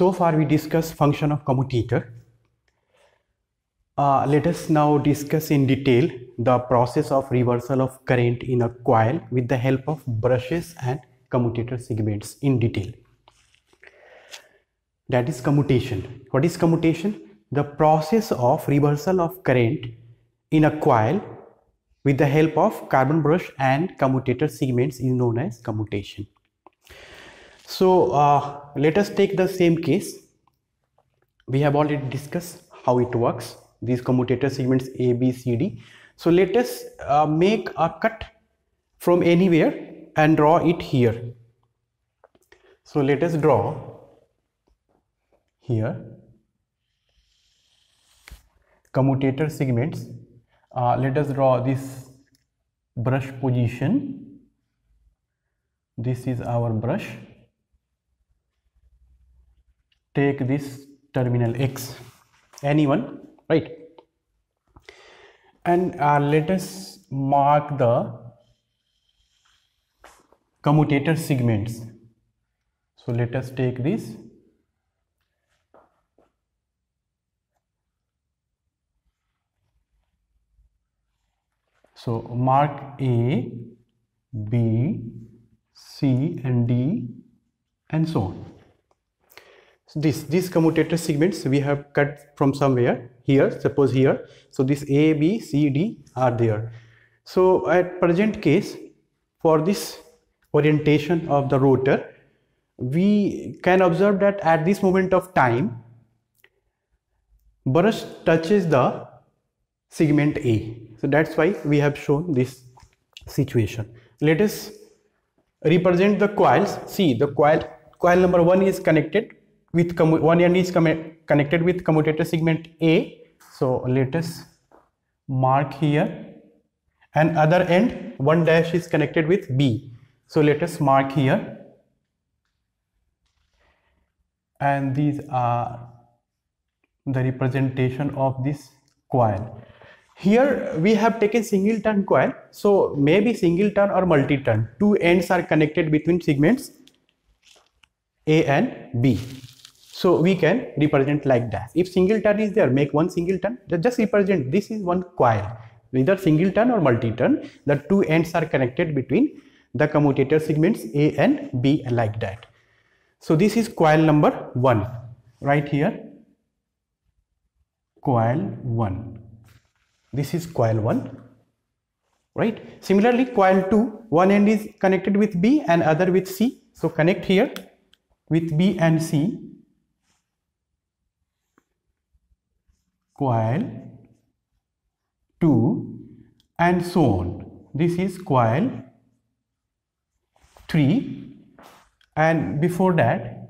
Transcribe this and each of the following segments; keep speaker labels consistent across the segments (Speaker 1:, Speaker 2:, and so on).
Speaker 1: So far we discussed function of commutator. Let us now discuss in detail the process of reversal of current in a coil with the help of brushes and commutator segments in detail. That is commutation. What is commutation? The process of reversal of current in a coil with the help of carbon brush and commutator segments is known as commutation. So let us take the same case. We have already discussed how it works, these commutator segments A, B, C, D. So let us make a cut from anywhere and draw it here. So let us draw here commutator segments. Let us draw this brush position. This is our brush. Take this terminal X, anyone, right? And let us mark the commutator segments. So let us take this. So mark A, B, C and D and so on. So these commutator segments we have cut from somewhere here, suppose here. So this A, B, C, D are there. So at present case, for this orientation of the rotor, we can observe that at this moment of time, brush touches the segment A. So that's why we have shown this situation. Let us represent the coils. See, the coil number 1 is connected with one end is connected with commutator segment A. So let us mark here, and other end one dash is connected with B. So let us mark here, and these are the representation of this coil. Here we have taken single turn coil, so maybe single turn or multi turn. Two ends are connected between segments A and B. So we can represent like that. If single turn is there, make one single turn. Just represent this is one coil, either single turn or multi turn. The two ends are connected between the commutator segments A and B like that. So this is coil number 1 right here. Coil 1. This is coil 1, right? Similarly, coil 2, one end is connected with B and other with C. So connect here with B and C. Coil 2 and so on. This is coil 3, and before that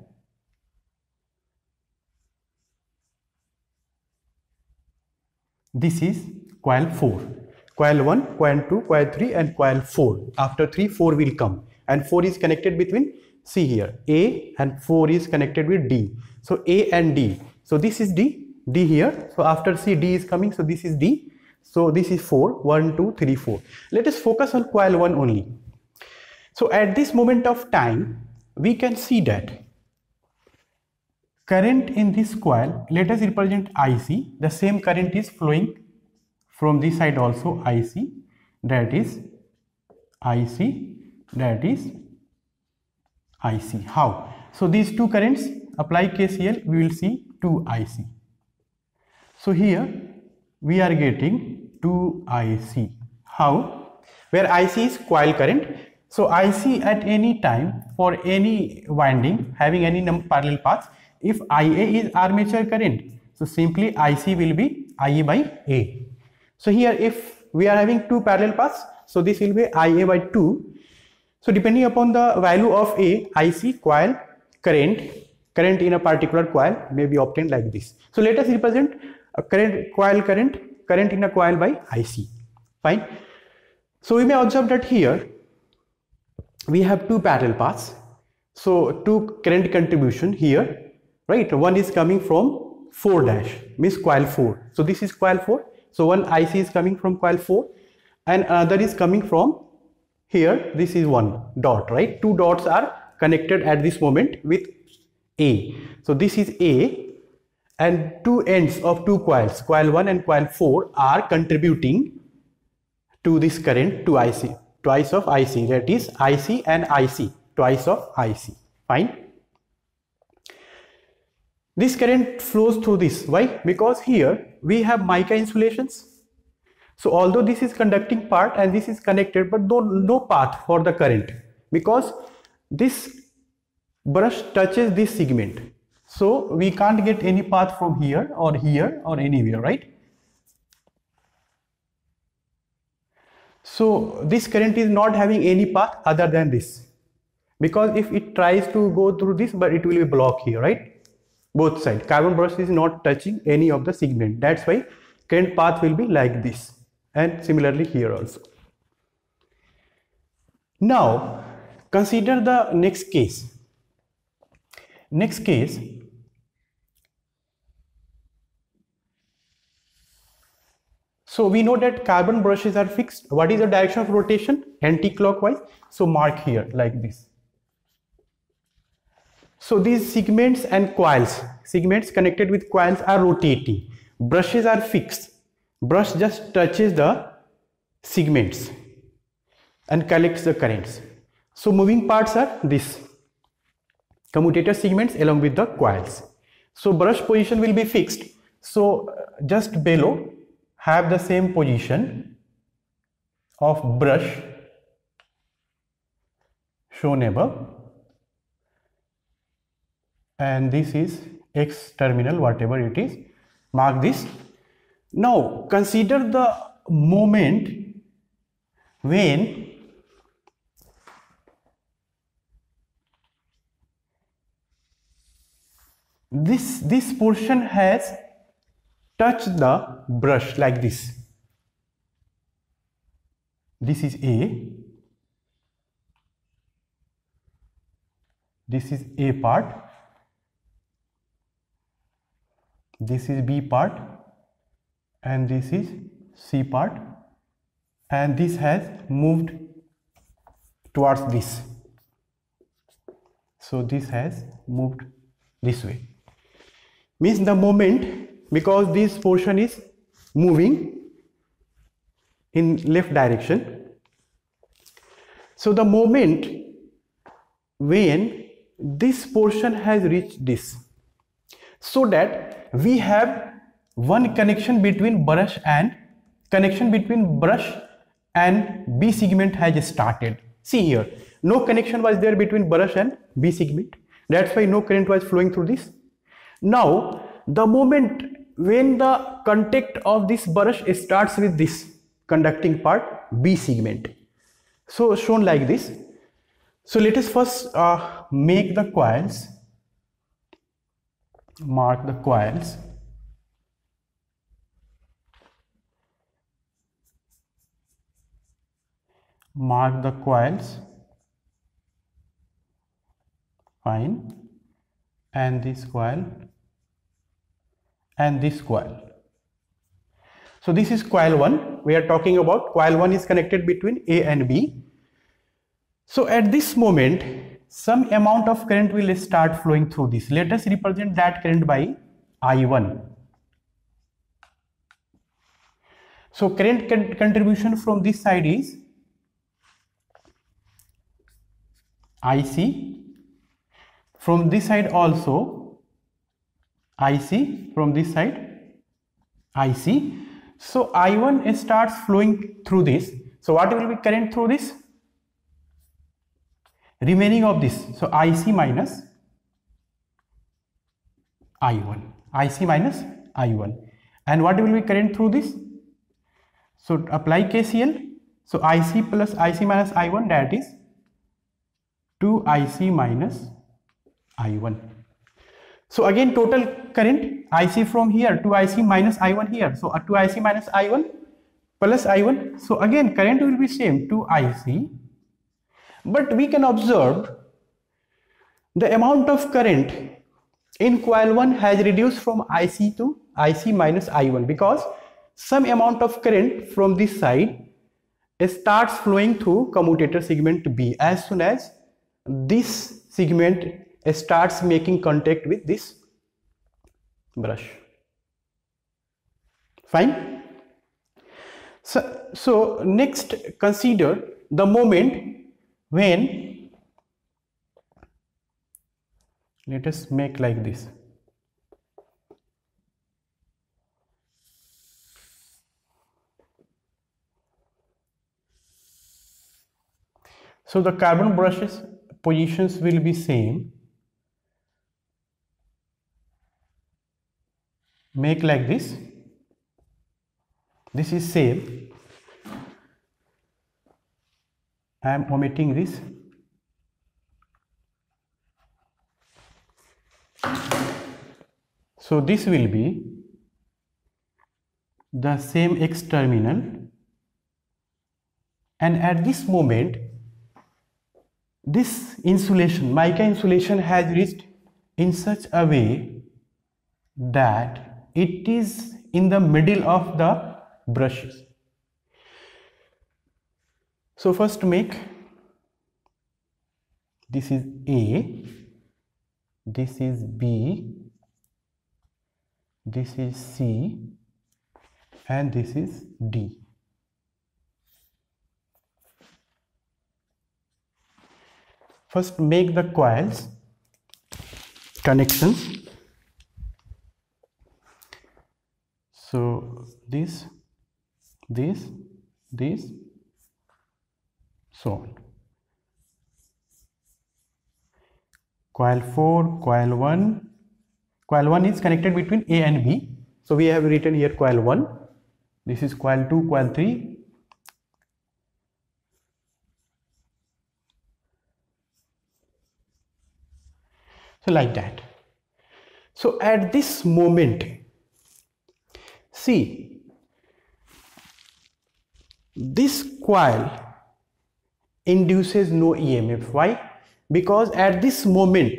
Speaker 1: this is coil 4. Coil 1, coil 2, coil 3 and coil 4. After 3, 4 will come, and 4 is connected between, see here, A, and 4 is connected with D. So A and D. So this is D here. So after C, D is coming. So this is D. So this is 4. 1, 2, 3, 4. Let us focus on coil 1 only. So at this moment of time, we can see that current in this coil, let us represent IC. The same current is flowing from this side also, IC, that is IC, that is IC. How? So these two currents, apply KCL, we will see 2 IC. So here we are getting 2 IC. How? Where IC is coil current. So IC at any time for any winding having any parallel paths, if IA is armature current, so simply IC will be IA by A. So here if we are having two parallel paths, so this will be IA by 2. So depending upon the value of A, IC coil current in a particular coil may be obtained like this. So let us represent a current in a coil by IC. Fine. So we may observe that here we have two parallel paths. So two current contribution here, right? One is coming from 4 dash, means coil 4. So this is coil 4. So one IC is coming from coil 4 and another is coming from here. This is one dot, right? Two dots are connected at this moment with A. So this is A, and two ends of two coils, coil 1 and coil 4, are contributing to this current to IC, twice of IC, that is IC and IC, twice of IC. Fine. This current flows through this. Why? Because here we have mica insulations. So although this is conducting part and this is connected, but no path for the current, because this brush touches this segment. So we can't get any path from here or anywhere, right? So this current is not having any path other than this, because if it tries to go through this, but it will be blocked here, right? Both sides. Carbon brush is not touching any of the segment. That's why current path will be like this, and similarly here also. Now consider the next case. Next case, so we know that carbon brushes are fixed. What is the direction of rotation? Anti-clockwise. So mark here like this. So these segments and coils, segments connected with coils are rotating. Brushes are fixed. Brush just touches the segments and collects the currents. So moving parts are this, commutator segments along with the coils. So brush position will be fixed. So just below have the same position of brush shown above, and this is X terminal, whatever it is, mark this. Now consider the moment when this portion has touched the brush like this. This is A, this is A part, this is B part, and this is C part, and this has moved towards this. So this has moved this way. Means the moment, because this portion is moving in left direction. So the moment when this portion has reached this, so that we have one connection between brush and B segment has started. See here, no connection was there between brush and B segment. That's why no current was flowing through this. Now the moment when the contact of this brush starts with this conducting part, B segment, so shown like this. So let us first make the coils, mark the coils. Mark the coils, fine, and this coil and this coil. So this is coil 1. We are talking about coil 1 is connected between A and B. So at this moment some amount of current will start flowing through this. Let us represent that current by I1. So current contribution from this side is IC, from this side also IC, from this side IC. So I1 starts flowing through this. So what will be current through this? Remaining of this, so IC minus I1, IC minus I1. And what will be current through this? So apply KCL. So IC plus IC minus I1, that is 2IC minus I1. So again total current IC from here, 2IC minus I1 here. So 2IC minus I1 plus I1. So again current will be same, 2IC. But we can observe the amount of current in coil 1 has reduced from IC to IC minus I1, because some amount of current from this side starts flowing through commutator segment B as soon as this segment starts making contact with this brush. Fine. So next consider the moment when, let us make like this. So the carbon brushes positions will be same. Make like this. This is same. I am omitting this. So this will be the same X terminal, and at this moment this insulation, mica insulation, has reached in such a way that it is in the middle of the brushes. So first make, this is A, this is B, this is C, and this is D. First make the coils connections. So this, so on. Coil 4, coil 1. Coil 1 is connected between A and B. So we have written here coil 1. This is coil 2, coil 3. So like that. So at this moment, see, this coil induces no EMF. Why? Because at this moment,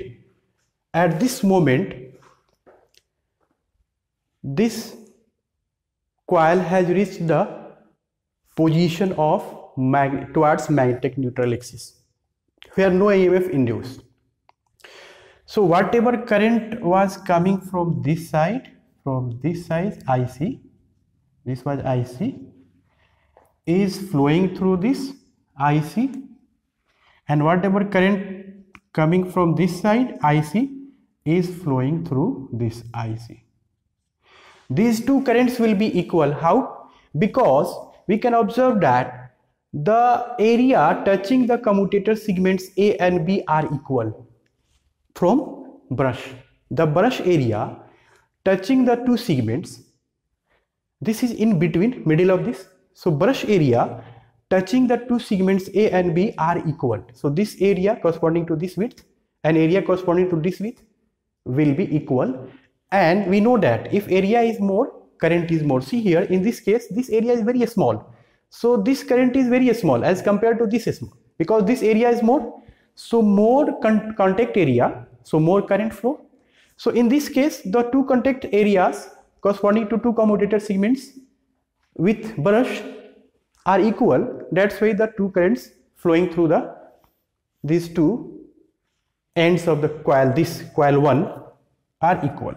Speaker 1: this coil has reached the position of towards magnetic neutral axis, where no EMF induced. So whatever current was coming from this side, IC, this was IC, is flowing through this IC, and whatever current coming from this side, IC, is flowing through this IC. These two currents will be equal. How? Because we can observe that the area touching the commutator segments A and B are equal from brush. The brush area touching the two segments, this is in between, middle of this. So brush area touching the two segments A and B are equal. So this area corresponding to this width and area corresponding to this width will be equal. And we know that if area is more, current is more. See here, in this case, this area is very small. So this current is very small as compared to this small, because this area is more. So more contact area, so more current flow. So in this case, the two contact areas corresponding to two commutator segments with brush are equal. That's why the two currents flowing through these two ends of the coil, this coil 1, are equal.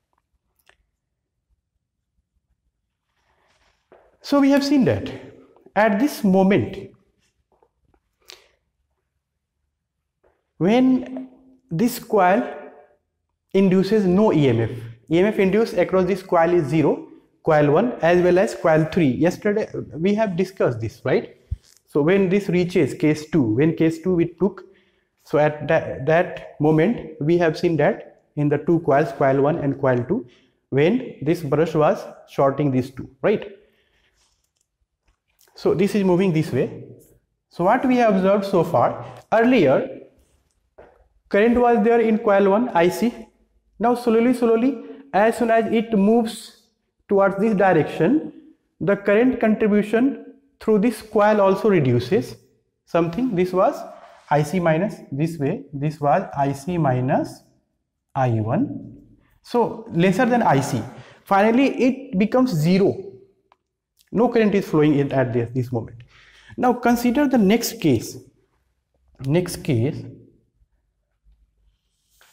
Speaker 1: So we have seen that at this moment, when this coil induces no EMF, EMF induced across this coil is 0, coil 1 as well as coil 3. Yesterday we have discussed this, right? So when this reaches case 2, when case 2 we took, so at that moment we have seen that in the two coils, coil 1 and coil 2, when this brush was shorting these two, right? So this is moving this way. So what we have observed so far, earlier current was there in coil 1 IC. Now slowly as soon as it moves towards this direction, the current contribution through this coil also reduces something. This was IC minus, this way this was IC minus I1, so lesser than IC. Finally it becomes 0. No current is flowing in at this moment. Now consider the next case.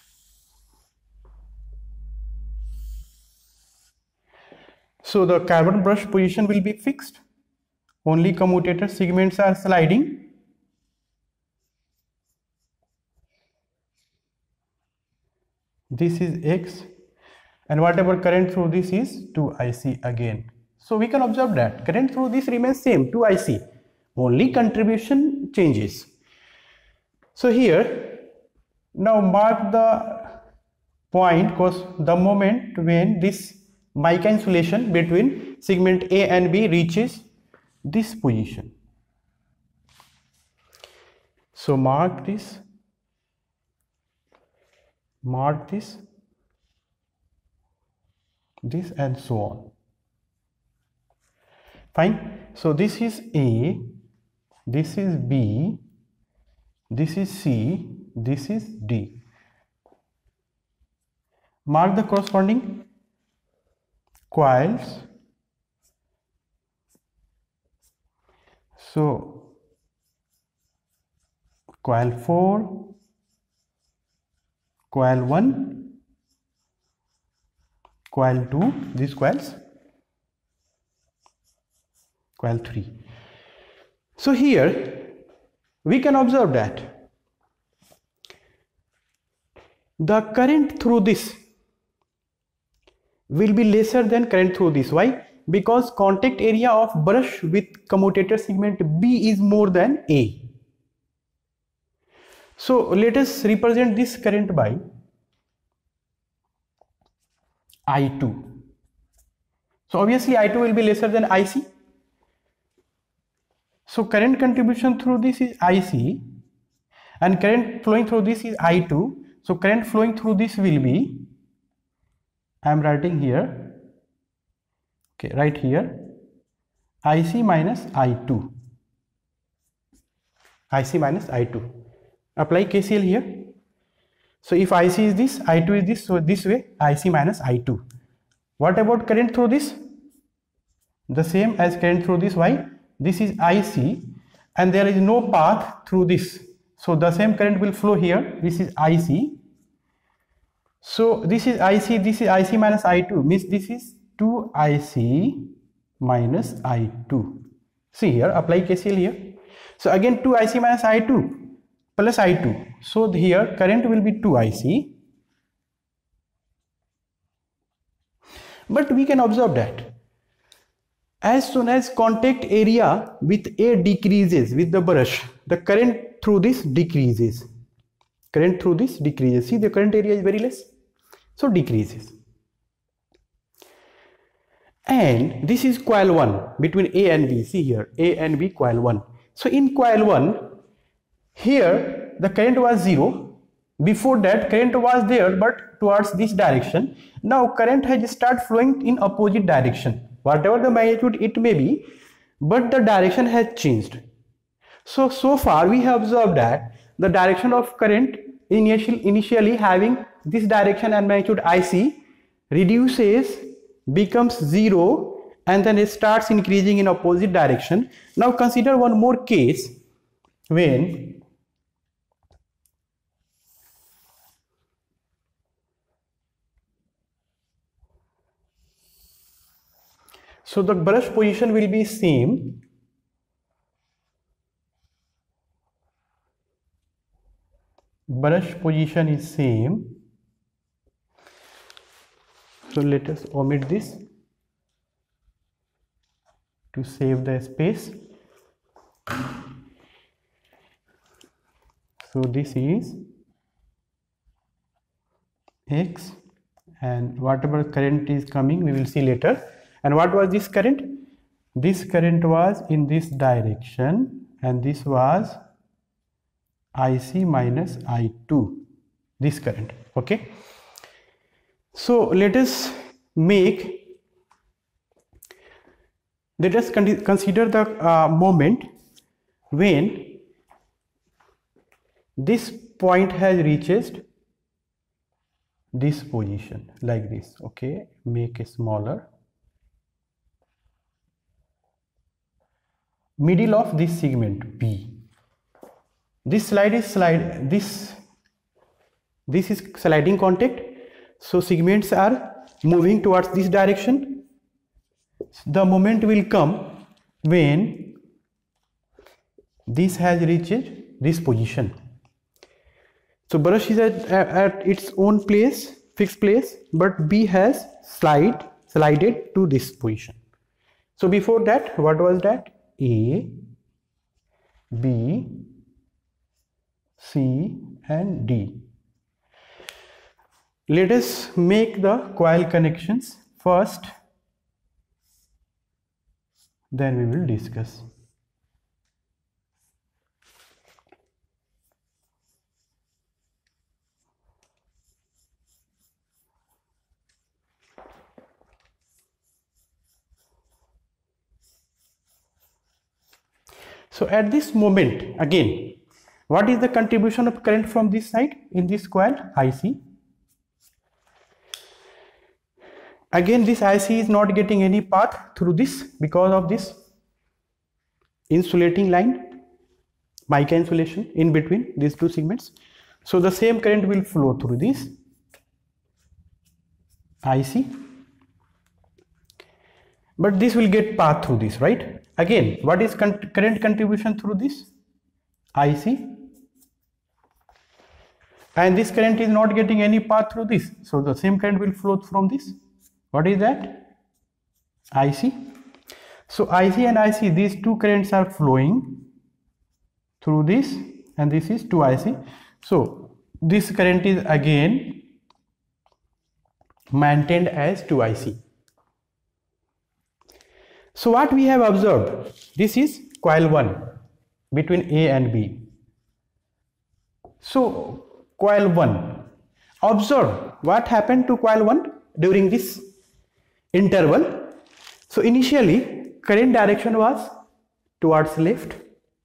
Speaker 1: So the carbon brush position will be fixed, only commutator segments are sliding. This is X, and whatever current through this is 2IC again. So we can observe that current through this remains same, 2IC, only contribution changes. So here, now mark the point, because the moment when this mica insulation between segment A and B reaches this position. So mark this, this and so on. Fine. So this is A, this is B, this is C, this is D. Mark the corresponding coils. So coil 4, coil 1, coil 2, these coils, coil 3. So here we can observe that the current through this will be lesser than current through this. Why? Because contact area of brush with commutator segment B is more than A. So let us represent this current by I2. So obviously I2 will be lesser than IC. So current contribution through this is IC and current flowing through this is I2. So current flowing through this will be, I am writing here, okay, right here, IC minus I2. IC minus I2. Apply KCL here. So if IC is this, I2 is this, so this way IC minus I2. What about current through this? The same as current through this. Why? This is IC and there is no path through this. So the same current will flow here. This is IC. So this is IC, this is IC minus I2, means this is 2IC minus I2. See here, apply KCL here. So again 2IC minus I2 plus I2. So here current will be 2IC. But we can observe that as soon as contact area with A decreases with the brush, the current through this decreases. Current through this decreases. See, the current area is very less, so decreases. And this is coil 1 between A and B. See here, A and B, coil 1. So in coil 1, here the current was 0. Before that current was there but towards this direction. Now current has started flowing in opposite direction. Whatever the magnitude it may be, but the direction has changed. So far we have observed that the direction of current initially having this direction and magnitude IC reduces, becomes 0, and then it starts increasing in opposite direction. Now consider one more case when so the brush position will be same. Brush position is same. So let us omit this to save the space. So this is X and whatever current is coming we will see later. And what was this current? This current was in this direction and this was IC minus I2, this current. Okay. So let us consider the moment when this point has reached this position like this. Okay, make it smaller. Middle of this segment B. This is sliding contact. So segments are moving towards this direction. The moment will come when this has reached this position. So brush is at its own place, fixed place, but B has slided to this position. So before that, what was that? A, B, C and D. Let us make the coil connections first, then we will discuss. So at this moment, again, what is the contribution of current from this side in this coil? IC. Again, this IC is not getting any path through this because of this insulating line, mica insulation in between these two segments. So the same current will flow through this IC, but this will get path through this, right? Again, what is current contribution through this? IC, and this current is not getting any path through this, so the same current will flow from this. What is that? IC. So IC and IC, these two currents are flowing through this, and this is 2IC. So this current is again maintained as 2IC. So what we have observed, this is coil 1 between A and B. So coil 1, observe what happened to coil 1 during this interval. So initially current direction was towards left.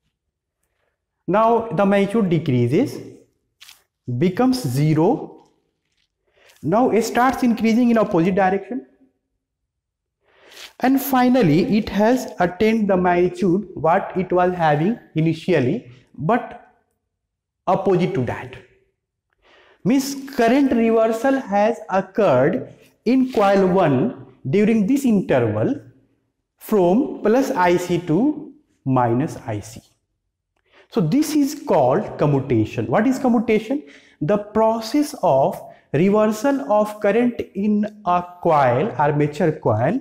Speaker 1: Now the magnitude decreases, becomes 0. Now it starts increasing in opposite direction, and finally it has attained the magnitude what it was having initially, but opposite to that. Means current reversal has occurred in coil 1 during this interval from plus IC to minus IC. So this is called commutation. What is commutation? The process of reversal of current in a coil, armature coil,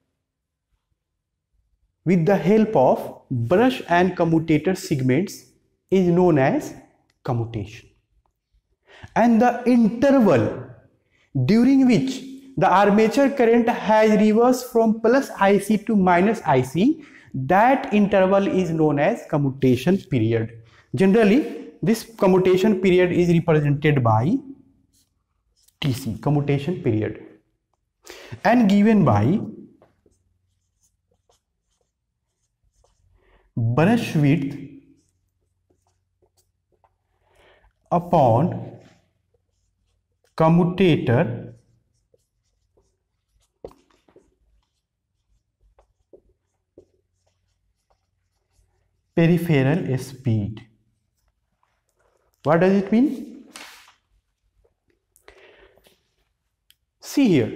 Speaker 1: with the help of brush and commutator segments is known as commutation. And the interval during which the armature current has reversed from plus IC to minus IC, that interval is known as commutation period. Generally, this commutation period is represented by TC, commutation period, and given by brush width upon commutator peripheral speed. What does it mean? See here.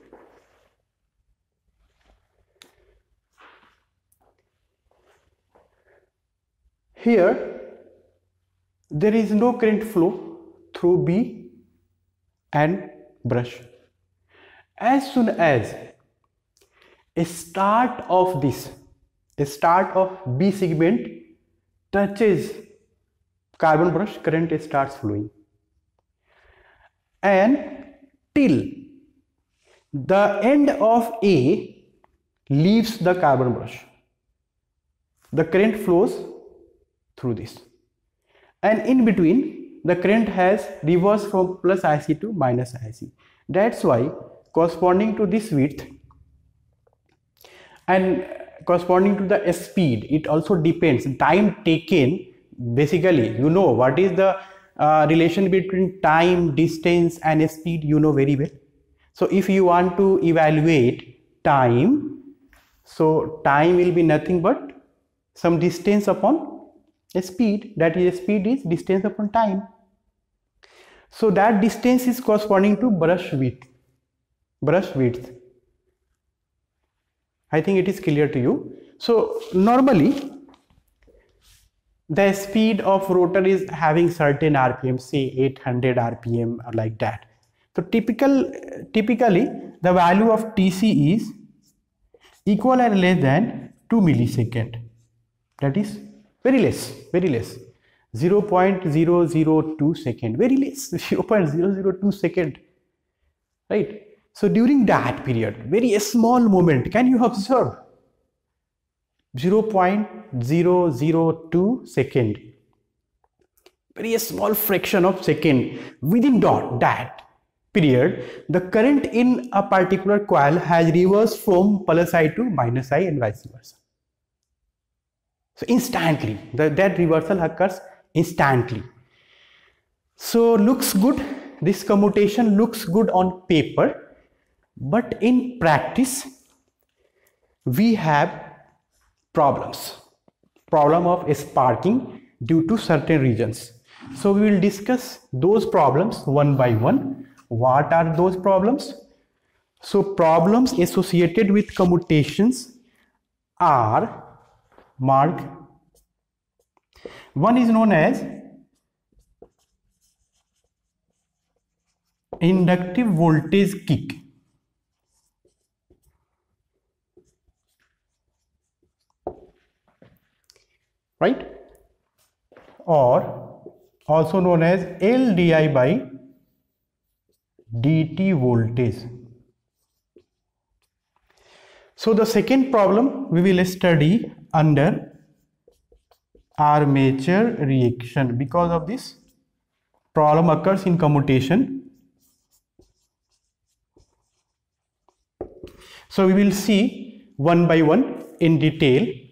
Speaker 1: Here there is no current flow through B and brush. As soon as a start of B segment touches carbon brush, current starts flowing, and till the end of A leaves the carbon brush, the current flows through this, and in between the current has reversed from plus IC to minus IC. That's why corresponding to this width and corresponding to the speed, it also depends time taken. Basically, you know what is the relation between time, distance and speed, you know very well. So if you want to evaluate time, so time will be nothing but some distance upon speed, that is speed is distance upon time. So that distance is corresponding to brush width. I think it is clear to you. So normally the speed of rotor is having certain RPM, say 800 RPM or like that. So typically the value of TC is equal or less than 2 millisecond. That is very less, 0.002 second, very less, 0.002 second, right? So during that period, very small moment, can you observe? 0.002 second, very small fraction of second. Within that period, the current in a particular coil has reversed from plus I to minus I and vice versa. So instantly, that reversal occurs instantly. So looks good, this commutation looks good on paper, but in practice we have problem of sparking due to certain reasons. So we will discuss those problems one by one. What are those problems? So problems associated with commutations are marked. One is known as inductive voltage kick. Right? Or also known as LDI by dt voltage. So the second problem we will study under armature reaction. Because of this problem occurs in commutation. So we will see one by one in detail.